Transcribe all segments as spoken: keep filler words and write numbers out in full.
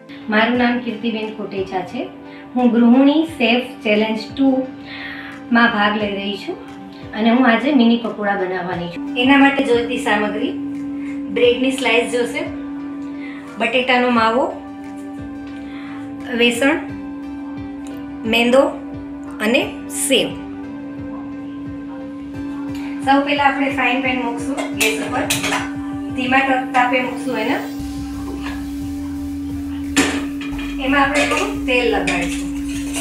મારું નામ કીર્તિબેન કોટેચા છે। હું ગૃહિણી શેફ ચેલેન્જ ટુ માં ભાગ લઈ રહી છું અને હું આજે મિની પકોડા બનાવવાની છું। એના માટે જોઈતી સામગ્રી બ્રેડની સ્લાઇસ જોશે, બટેટાનો માવો, વેસણ, મેંદો અને સેવ। સૌ પહેલા આપણે ફ્રાઈંગ પેન મૂકશું ગેસ ઉપર, ધીમા તાપે મૂકશું એને। એમાં આપણે થોડું તેલ લગાડીશું।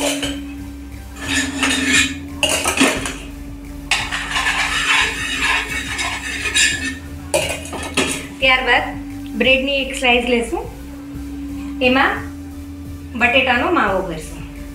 ત્યારબાદ બ્રેડની એક સ્લાઇસ લેશું, એમાં બટેટાનો માવો ભરશું।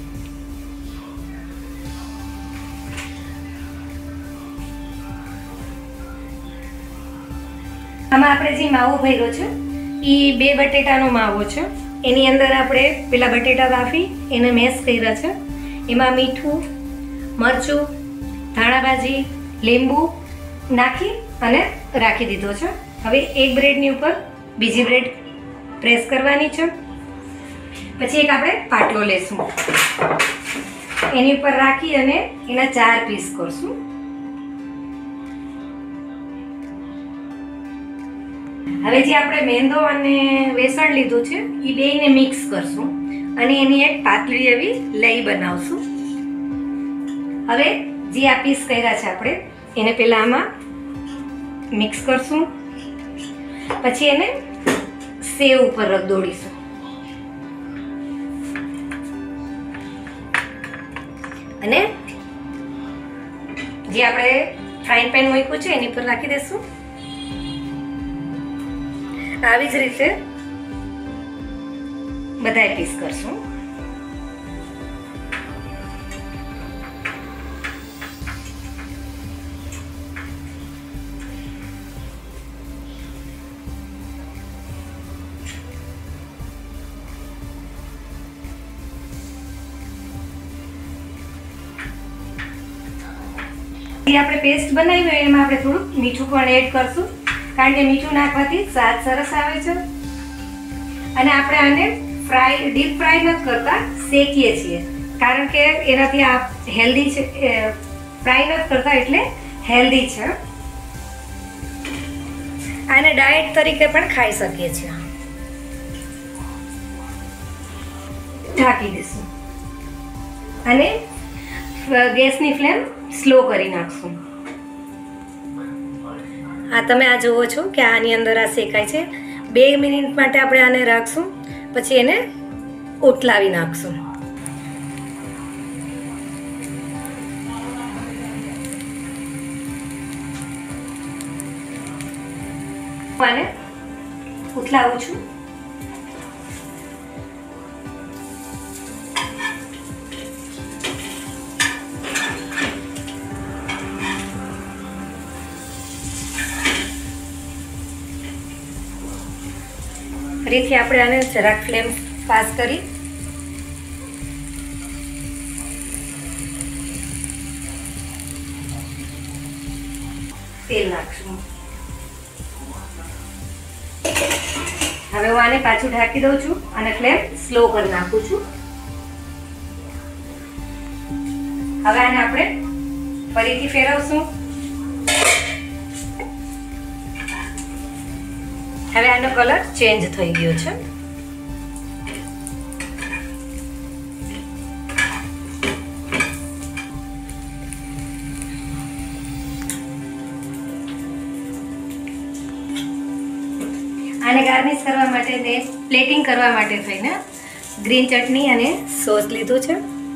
આમાં આપણે જે માવો ભર્યો છે એ બે બટેટાનો માવો છે। એની અંદર આપણે પેલા બટેટા બાફી એને મેશ કર્યા છે। એમાં મીઠું, મરચું, ધાણાભાજી, લીંબુ નાખી અને રાખી દીધો છે। હવે એક બ્રેડની ઉપર બીજી બ્રેડ પ્રેસ કરવાની છે। પછી એક આપણે પાટલો લેશું, એની ઉપર રાખી અને એના ચાર પીસ કરશું। હવે જે આપણે મેંદો અને વેસણ લીધું છે એ બેને મિક્સ કરશું અને એની એક પાતળી એવી લઈ બનાવશું। હવે જે આ પીસ કર્યા છે આપણે એને પહેલા આમાં મિક્સ કરશું, પછી એને સેવ ઉપર રગદોડીશું અને જે આપણે ફ્રાઈંગ પેન મૂક્યું છે એની પર રાખી દઈશું। આવી જ રીતે બધાય પીસ કરશું। જે આપણે પેસ્ટ બનાવી હોય એમાં આપણે થોડું મીઠું પણ એડ કરશું, કારણ કે મીઠું નાખવાથી સ્વાદ સરસ આવે છે। અને આપણે આને ફ્રાય ડીપ ફ્રાય નથી કરતા, શેકીએ છીએ, કારણ કે એનાથી આ હેલ્ધી છે। ફ્રાય નથી કરતા એટલે હેલ્ધી છે। આને ડાયટ તરીકે પણ ખાઈ શકીએ છીએ। ઢાંકી દઈશું અને ગેસની ફ્લેમ સ્લો કરી નાખશું। આ તમે આ જુઓ છો કે આની અંદર આ શેકાય છે। બે મિનિટ માટે આપણે આને રાખશું, પછી એને ઉથલાવી નાખશું। આને ઉથલાવું છું। ફરીથી આપણે આને જરાક ફ્લેમ ફાસ્ટ કરી તેલ નાખશું। હવે હું આને પાછું ઢાંકી દઉં છું અને ફ્લેમ સ્લો કરી નાખું છું। હવે આને આપણે ફરીથી ફેરવશું। હવે આનો કલર ચેન્જ થઈ ગયો છે। આને ગાર્નિશ કરવા માટે ને પ્લેટિંગ કરવા માટે થઈને ગ્રીન ચટણી અને સોસ લીધું છે।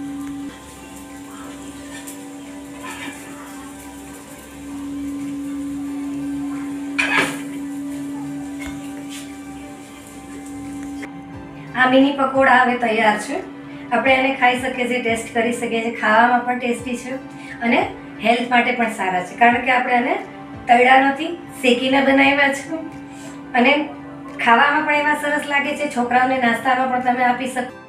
આ મિની પકોડા હવે તૈયાર છે। આપણે એને ખાઈ શકીએ છીએ, ટેસ્ટ કરી શકીએ છીએ। ખાવામાં પણ ટેસ્ટી છે અને હેલ્થ માટે પણ સારા છે, કારણ કે આપણે એને તળ્યા નથી, શેકીને બનાવ્યા છે અને ખાવામાં પણ એવા સરસ લાગે છે। છોકરાઓને નાસ્તામાં પણ તમે આપી શકો।